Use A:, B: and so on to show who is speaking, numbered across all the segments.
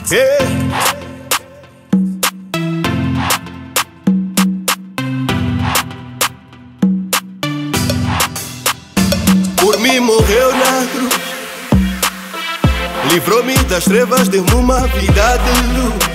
A: Por mim morreu na cruz, livrou-me das trevas, deu-me uma vida de luz.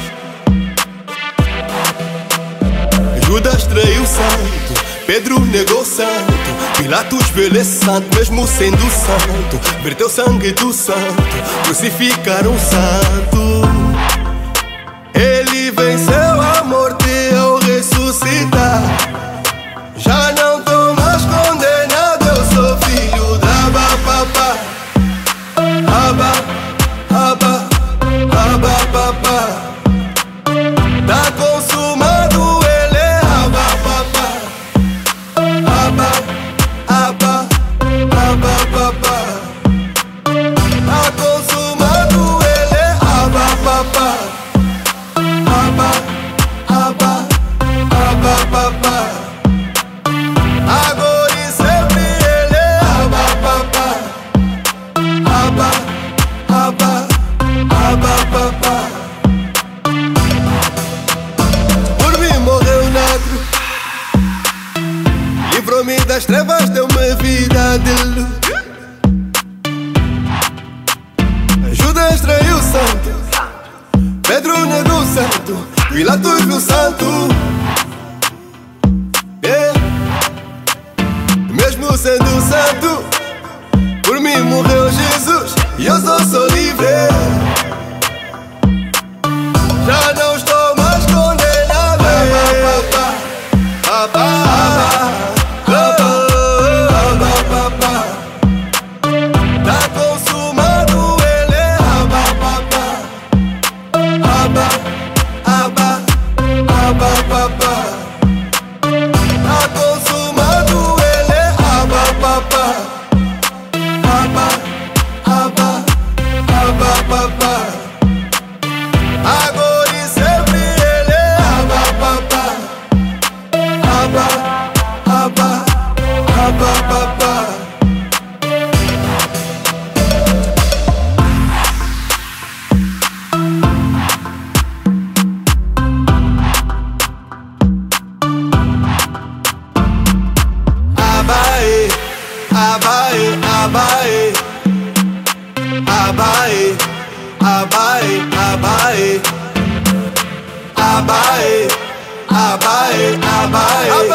A: Judas traiu o santo, Pedro negou o santo, Pilatos viu esse santo, mesmo sendo santo. Verteu sangue do santo, crucificaram o santo. Ele venceu a morte ao ressuscitar. Já não tô mais condenado, eu sou filho da Babá. Abba, Abba, Abba, Babá. Tá consumado, ele é Abba, Babá. Abba, Abba, Abba, Babá. Tá consumado, ele é Abba, Babá. Abba, Abba, Abba, Babá. Agora e sempre ele é Abba, Babá. Abba, Abba, Abba, Babá. Por mim morreu na cruz, livrou-me das trevas, deu-me vida de luz. Judas traiu o santo, Pedro negou o santo, Pilatos viu o santo. Mesmo sendo santo, por mim morreu Jesus e eu sou livre. Já não estou mais condenado. Abba, Abba, Abba. Tá consumado, ele é Abba, Abba, Abba, Abba, Babá. Tá consumado, ele é Abba, Babá. Abba, Abba, Abba, Babá. Agora e sempre ele é Abba, Babá. Abba, Abba, Abba, Babá. Abae, abae, abae. Abae, abae, abae. Abae, abae, abae.